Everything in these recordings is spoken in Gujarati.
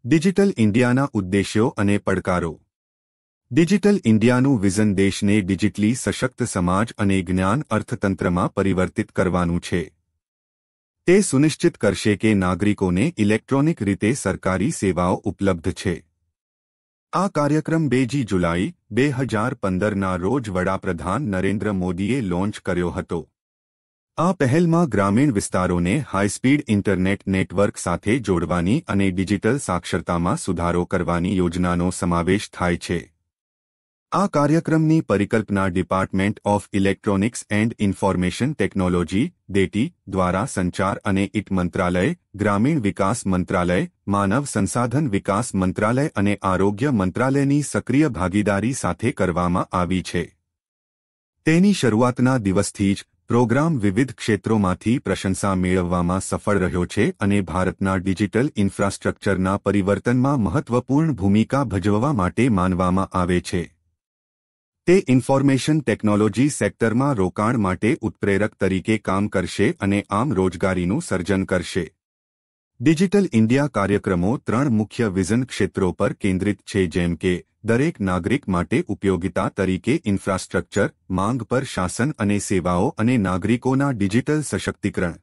ડિજિટલ ઇન્ડિયાના ઉદ્દેશ્યો અને પડકારો. ડિજિટલ ઇન્ડિયાનું વિઝન દેશને ડિજિટલી સશક્ત સમાજ અને જ્ઞાન અર્થતંત્રમાં પરિવર્તિત કરવાનું છે. તે સુનિશ્ચિત કરશે કે નાગરિકોને ઇલેક્ટ્રોનિક રીતે સરકારી સેવાઓ ઉપલબ્ધ છે. આ કાર્યક્રમ 2 જુલાઈ 2015ના રોજ વડાપ્રધાન નરેન્દ્ર મોદીએ લોન્ચ કર્યો હતો. આ પહેલમાં ગ્રામીણ વિસ્તારોને હાઈસ્પીડ ઇન્ટરનેટ નેટવર્ક સાથે જોડવાની અને ડિજિટલ સાક્ષરતામાં સુધારો કરવાની યોજનાનો સમાવેશ થાય છે. આ કાર્યક્રમની પરિકલ્પના department of electronics and information technology DETI દ્વારા સંચાર અને ઇટ મંત્રાલય, ગ્રામીણ વિકાસ મંત્રાલય, માનવ સંસાધન વિકાસ મંત્રાલય અને આરોગ્ય મંત્રાલયની સક્રિય ભાગીદારી સાથે કરવામાં આવી છે. તેની શરૂઆતના દિવસથી જ પ્રોગ્રામ વિવિધ ક્ષેત્રોમાંથી પ્રશંસા મેળવવામાં સફળ રહ્યો છે અને ભારતના ડિજિટલ ઇન્ફ્રાસ્ટ્રક્ચરના પરિવર્તનમાં મહત્વપૂર્ણ ભૂમિકા ભજવવા માટે માનવામાં આવે છે. તે ઇન્ફોર્મેશન ટેકનોલોજી સેક્ટરમાં રોકાણ માટે ઉત્પ્રેરક તરીકે કામ કરશે અને આમ રોજગારીનું સર્જન કરશે. ડિજિટલ ઇન્ડિયા કાર્યક્રમો 3 મુખ્ય વિઝન ક્ષેત્રો પર કેન્દ્રિત છે, જેમ કે દરેક નાગરિક માટે ઉપયોગિતા તરીકે ઇન્ફ્રાસ્ટ્રક્ચર, માંગ પર શાસન અને સેવાઓ અને નાગરિકોના ડિજિટલ સશક્તિકરણ.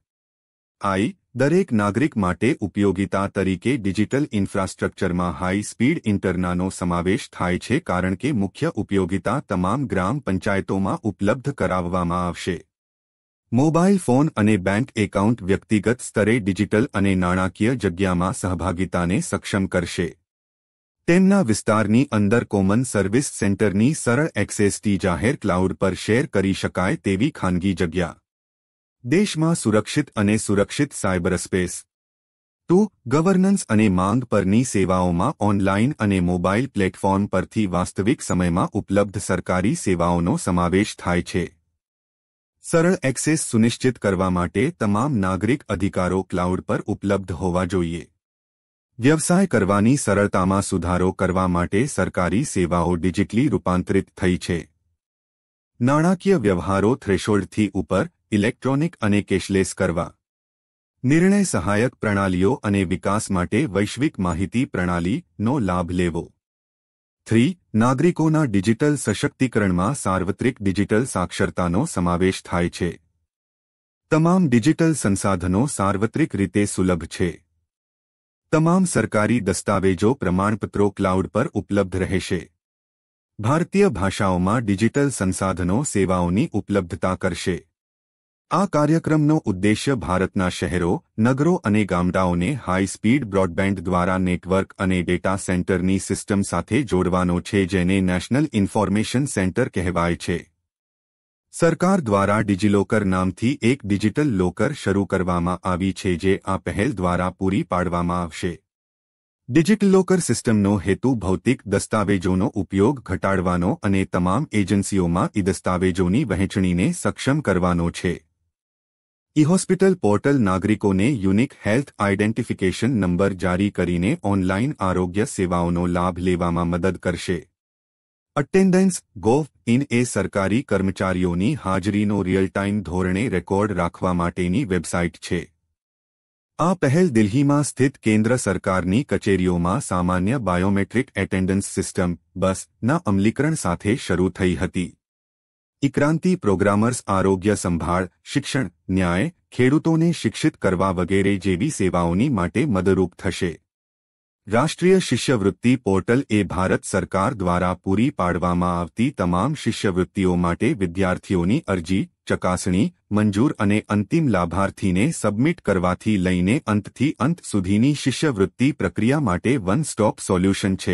દરેક નાગરિક માટે ઉપયોગિતા તરીકે ડિજિટલ ઇન્ફ્રાસ્ટ્રક્ચરમાં હાઈ સ્પીડ ઇન્ટરનેટનો સમાવેશ થાય છે, કારણ કે મુખ્ય ઉપયોગિતા તમામ ગ્રામ પંચાયતોમાં ઉપલબ્ધ કરાવવામાં આવશે. મોબાઈલ ફોન અને બેંક એકાઉન્ટ વ્યક્તિગત સ્તરે ડિજિટલ અને નાણાકીય જગ્યામાં સહભાગિતાને સક્ષમ કરશે. તેમના વિસ્તારની અંદર કોમન સર્વિસ સેન્ટરની સરળ એક્સેસથી જાહેર ક્લાઉડ પર શેર કરી શકાય તેવી ખાનગી જગ્યા. દેશમાં સુરક્ષિત અને સુરક્ષિત સાયબરસ્પેસ. ગવર્નન્સ અને માંગ પરની સેવાઓમાં ઓનલાઇન અને મોબાઈલ પ્લેટફોર્મ પરથી વાસ્તવિક સમયમાં ઉપલબ્ધ સરકારી સેવાઓનો સમાવેશ થાય છે. સરળ એક્સેસ સુનિશ્ચિત કરવા માટે તમામ નાગરિક અધિકારો ક્લાઉડ પર ઉપલબ્ધ હોવા જોઈએ. વ્યવસાય કરવાની સરળતામાં સુધારો કરવા માટે સરકારી સેવાઓ ડિજિટલી રૂપાંતરિત થઈ છે. નાણાકીય વ્યવહારો થ્રેશોલ્ડથી ઉપર, ઇલેક્ટ્રોનિક અને કેશલેસ કરવા. નિર્ણય સહાયક પ્રણાલીઓ અને વિકાસ માટે વૈશ્વિક માહિતી પ્રણાલીનો લાભ લેવો. નાગરિકોના ડિજિટલ સશક્તિકરણમાં સાર્વત્રિક ડિજિટલ સાક્ષરતાનો સમાવેશ થાય છે. તમામ ડિજિટલ સંસાધનો સાર્વત્રિક રીતે સુલભ છે. તમામ સરકારી દસ્તાવેજો પ્રમાણપત્રો ક્લાઉડ પર ઉપલબ્ધ રહેશે. ભારતીય ભાષાઓમાં ડિજિટલ સંસાધનો સેવાઓની ઉપલબ્ધતા કરશે. આ કાર્યક્રમનો ઉદ્દેશ્ય ભારતના શહેરો, નગરો અને ગામડાઓને હાઈ સ્પીડ બ્રોડબેન્ડ દ્વારા નેટવર્ક અને ડેટા સેન્ટરની સિસ્ટમ સાથે જોડવાનો છે, જેને નેશનલ ઇન્ફોર્મેશન સેન્ટર કહેવાય છે. સરકાર દ્વારા ડિજિલોકર નામથી એક ડિજિટલ લોકર શરૂ કરવામાં આવી છે, જે આ પહેલ દ્વારા પૂરી પાડવામાં આવશે. ડિજિટલોકર સિસ્ટમનો હેતુ ભૌતિક દસ્તાવેજોનો ઉપયોગ ઘટાડવાનો અને તમામ એજન્સીઓમાં દસ્તાવેજોની વહેંચણીને સક્ષમ કરવાનો છે. હોસ્પિટલ પોર્ટલ નાગરિકોને યુનિક હેલ્થ આઇડેન્ટિફિકેશન નંબર જારી કરીને ઓનલાઇન આરોગ્ય સેવાઓનો લાભ લેવામાં મદદ કરશે. અટેન્ડન્સ .gov.in એ સરકારી કર્મચારીઓની હાજરીનો રિયલ ટાઈમ ધોરણે રેકોર્ડ રાખવા માટેની વેબસાઇટ છે. આ પહેલ દિલ્હીમાં સ્થિત કેન્દ્ર સરકારની કચેરીઓમાં સામાન્ય બાયોમેટ્રિક એટેન્ડન્સ સિસ્ટમ BUS-ના અમલીકરણ સાથે શરૂ થઈ હતી. ક્રાંતિ પ્રોગ્રામર્સ આરોગ્ય સંભાળ, શિક્ષણ, ન્યાય, ખેડૂતોને શિક્ષિત કરવા વગેરે જેવી સેવાઓની માટે મદદરૂપ થશે. રાષ્ટ્રીય શિષ્યવૃત્તિ પોર્ટલ એ ભારત સરકાર દ્વારા પૂરી પાડવામાં આવતી તમામ શિષ્યવૃત્તિઓ માટે વિદ્યાર્થીઓની અરજી, ચકાસણી, મંજૂર અને અંતિમ લાભાર્થીને સબમિટ કરવાથી લઈને અંતથી અંત સુધીની શિષ્યવૃત્તિ પ્રક્રિયા માટે વન સ્ટોપ સોલ્યુશન છે.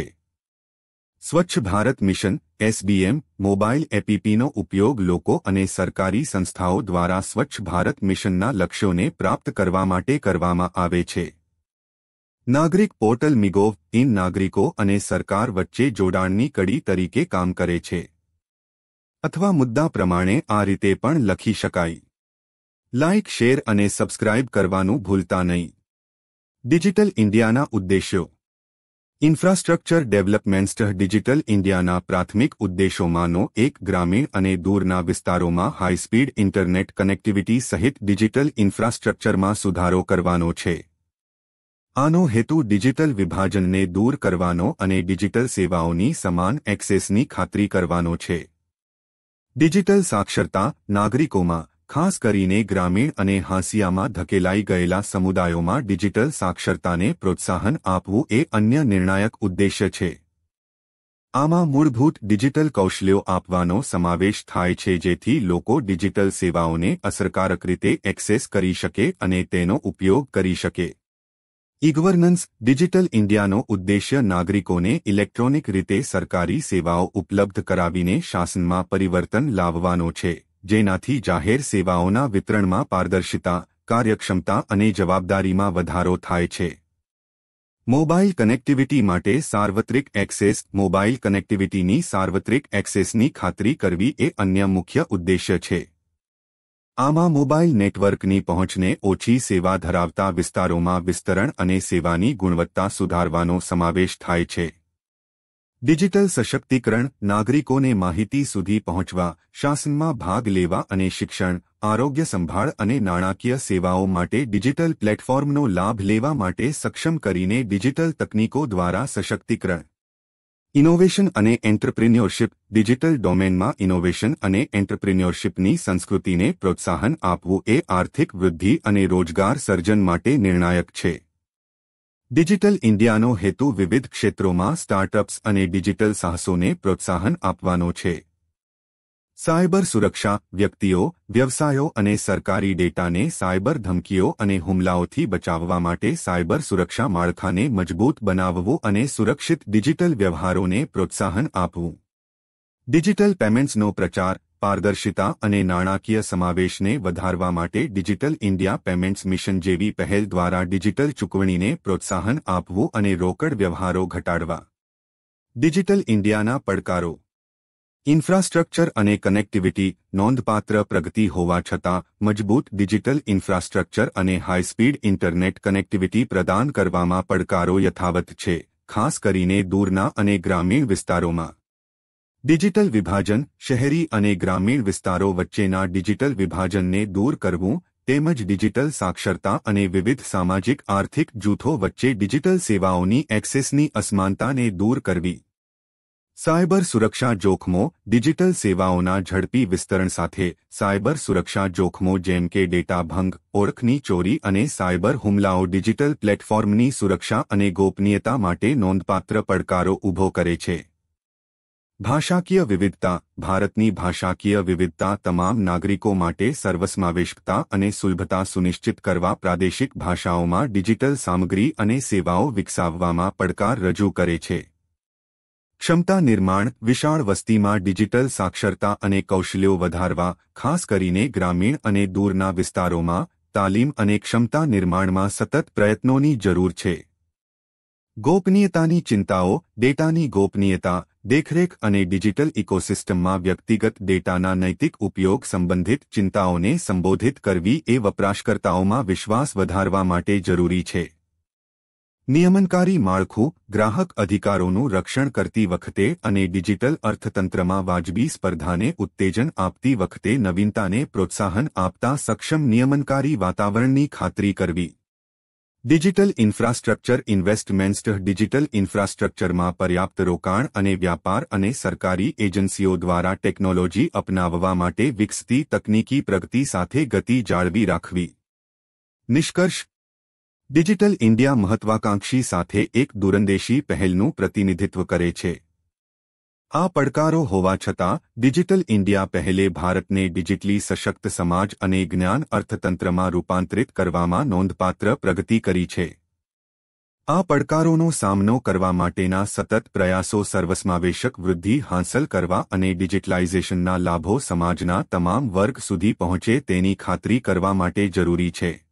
Swachh Bharat mission SBM mobile એપીનો ઉપયોગ લોકો અને સરકારી સંસ્થાઓ દ્વારા સ્વચ્છ ભારત મિશનના લક્ષ્યોને પ્રાપ્ત કરવા માટે કરવામાં આવે છે. નાગરિક પોર્ટલ MyGov.in નાગરિકો અને સરકાર વચ્ચે જોડાણની કડી તરીકે કામ કરે છે. અથવા મુદ્દા પ્રમાણે આ રીતે પણ લખી શકાય. લાઇક, શેર અને સબસ્ક્રાઇબ કરવાનું ભૂલતા નહીં. ડિજિટલ ઇન્ડિયાના ઉદ્દેશ્યો. Infrastructure development. ડિજિટલ ઇન્ડિયાના પ્રાથમિક ઉદ્દેશોમાંનો એક ગ્રામીણ અને દૂરના વિસ્તારોમાં હાઈસ્પીડ ઇન્ટરનેટ કનેક્ટિવિટી સહિત ડિજિટલ ઇન્ફ્રાસ્ટ્રક્ચરમાં સુધારો કરવાનો છે. આનો હેતુ ડિજિટલ વિભાજનને દૂર કરવાનો અને ડિજિટલ સેવાઓની સમાન એક્સેસની ખાતરી કરવાનો છે. ડિજિટલ સાક્ષરતા નાગરિકોમાં, ખાસ કરીને ગ્રામીણ અને હાંસિયામાં ધકેલાઈ ગયેલા સમુદાયોમાં ડિજિટલ સાક્ષરતાને પ્રોત્સાહન આપવું એ અન્ય નિર્ણાયક ઉદ્દેશ્ય છે. આમાં મૂળભૂત ડિજિટલ કૌશલ્યો આપવાનો સમાવેશ થાય છે જેથી લોકો ડિજિટલ સેવાઓને અસરકારક રીતે એક્સેસ કરી શકે અને તેનો ઉપયોગ કરી શકે. ઈ-ગવર્નન્સ ડિજિટલ ઇન્ડિયાનો ઉદ્દેશ્ય નાગરિકોને ઇલેક્ટ્રોનિક રીતે સરકારી સેવાઓ ઉપલબ્ધ કરાવીને શાસનમાં પરિવર્તન લાવવાનો છે, જેનાથી જાહેર સેવાઓના વિતરણમાં પારદર્શિતા, કાર્યક્ષમતા અને જવાબદારીમાં વધારો થાય છે. મોબાઈલ કનેક્ટિવિટી માટે સાર્વત્રિક એક્સેસ મોબાઈલ કનેક્ટિવિટીની સાર્વત્રિક એક્સેસની ખાતરી કરવી એ અન્ય મુખ્ય ઉદ્દેશ્ય છે. આમાં મોબાઈલ નેટવર્કની પહોંચને ઓછી સેવા ધરાવતા વિસ્તારોમાં વિસ્તરણ અને સેવાની ગુણવત્તા સુધારવાનો સમાવેશ થાય છે. ડિજિટલ સશક્તિકરણ નાગરિકોને માહિતી સુધી પહોંચવા, શાસનમાં ભાગ લેવા અને શિક્ષણ, આરોગ્ય સંભાળ અને નાણાકીય સેવાઓ માટે ડિજિટલ પ્લેટફોર્મનો લાભ લેવા માટે સક્ષમ કરીને ડિજિટલ તકનીકો દ્વારા સશક્તિકરણ. ઇનોવેશન અને એન્ટરપ્રિન્યોરશિપ ડિજિટલ ડોમેનમાં ઇનોવેશન અને એન્ટરપ્રિન્યોરશિપની સંસ્કૃતિને પ્રોત્સાહન આપવું એ આર્થિક વૃદ્ધિ અને રોજગાર સર્જન માટે નિર્ણાયક છે. ડિજિટલ ઇન્ડિયાનો હેતુ વિવિધ ક્ષેત્રોમાં સ્ટાર્ટઅપ્સ અને ડિજિટલ સાહસોને પ્રોત્સાહન આપવાનો છે. સાયબર સુરક્ષા વ્યક્તિઓ, વ્યવસાયો અને સરકારી ડેટાને સાયબર ધમકીઓ અને હુમલાઓથી બચાવવા માટે સાયબર સુરક્ષા માળખાને મજબૂત બનાવવું અને સુરક્ષિત ડિજિટલ વ્યવહારોને પ્રોત્સાહન આપવું. ડિજિટલ પેમેન્ટ્સનો પ્રચાર, પારદર્શિતા અને નાણાકીય સમાવેશને વધારવા માટે ડિજિટલ ઇન્ડિયા પેમેન્ટ્સ મિશન જેવી પહેલ દ્વારા ડિજિટલ ચૂકવણીને પ્રોત્સાહન આપવું અને રોકડ વ્યવહારો ઘટાડવા. ડિજિટલ ઇન્ડિયાના પડકારો ઇન્ફ્રાસ્ટ્રક્ચર અને કનેક્ટિવિટી નોંધપાત્ર પ્રગતિ હોવા છતાં મજબૂત ડિજિટલ ઇન્ફ્રાસ્ટ્રક્ચર અને હાઈ-સ્પીડ ઇન્ટરનેટ કનેક્ટિવિટી પ્રદાન કરવામાં પડકારો યથાવત છે, ખાસ કરીને દૂરના અને ગ્રામીણ વિસ્તારોમાં. ડિજિટલ વિભાજન શહેરી અને ગ્રામીણ વિસ્તારો વચ્ચેના ડિજિટલ વિભાજનને દૂર કરવું તેમજ ડિજિટલ સાક્ષરતા અને વિવિધ સામાજિક આર્થિક જૂથો વચ્ચે ડિજિટલ સેવાઓની એક્સેસની અસમાનતાને દૂર કરવી. સાયબર સુરક્ષા જોખમો ડિજિટલ સેવાઓના ઝડપી વિસ્તરણ સાથે સાયબર સુરક્ષા જોખમો જેમ કે ડેટા ભંગ, ઓળખની ચોરી અને સાયબર હુમલાઓ ડિજિટલ પ્લેટફોર્મની સુરક્ષા અને ગોપનીયતા માટે નોંધપાત્ર પડકારો ઊભો કરે છે. ભાષાકીય વિવિધતા ભારતની ભાષાકીય વિવિધતા તમામ નાગરિકો માટે સર્વસમાવેશકતા અને સુલભતા સુનિશ્ચિત કરવા પ્રાદેશિક ભાષાઓમાં ડિજિટલ સામગ્રી અને સેવાઓ વિકસાવવામાં પડકાર રજૂ કરે છે. ક્ષમતા નિર્માણ વિશાળ વસ્તીમાં ડિજિટલ સાક્ષરતા અને કૌશલ્યો વધારવા, ખાસ કરીને ગ્રામીણ અને દૂરના વિસ્તારોમાં, તાલીમ અને ક્ષમતા નિર્માણમાં સતત પ્રયત્નોની જરૂર છે. ગોપનીયતાની ચિંતાઓ ડેટાની ગોપનીયતા, દેખરેખ અને ડિજિટલ ઇકોસિસ્ટમમાં વ્યક્તિગત ડેટાના નૈતિક ઉપયોગ સંબંધિત ચિંતાઓને સંબોધિત કરવી એ વપરાશકર્તાઓમાં વિશ્વાસ વધારવા માટે જરૂરી છે. નિયમનકારી માળખું ગ્રાહક અધિકારોનું રક્ષણ કરતી વખતે અને ડિજિટલ અર્થતંત્રમાં વાજબી સ્પર્ધાને ઉત્તેજન આપતી વખતે નવીનતાને પ્રોત્સાહન આપતા સક્ષમ નિયમનકારી વાતાવરણની ખાતરી કરવી. ડિજિટલ ઇન્ફ્રાસ્ટ્રક્ચર ઇન્વેસ્ટમેન્ટ્સ ડિજિટલ ઇન્ફ્રાસ્ટ્રક્ચરમાં પર્યાપ્ત રોકાણ અને વ્યાપાર અને સરકારી એજન્સીઓ દ્વારા ટેકનોલોજી અપનાવવા માટે વિકસતી તકનીકી પ્રગતિ સાથે ગતિ જાળવી રાખવી. નિષ્કર્ષ ડિજિટલ ઇન્ડિયા મહત્વાકાંક્ષી સાથે એક દૂરંદેશી પહેલનું પ્રતિનિધિત્વ કરે છે. આ પડકારો હોવા છતાં ડિજિટલ ઇન્ડિયા પહેલે ભારતને ડિજિટલી સશક્ત સમાજ અને જ્ઞાન અર્થતંત્રમાં રૂપાંતરિત કરવામાં નોંધપાત્ર પ્રગતિ કરી છે. આ પડકારોનો સામનો કરવા માટેના સતત પ્રયાસો સર્વસમાવેશક વૃદ્ધિ હાંસલ કરવા અને ડિજિટલાઇઝેશનના લાભો સમાજના તમામ વર્ગ સુધી પહોંચે તેની ખાતરી કરવા માટે જરૂરી છે.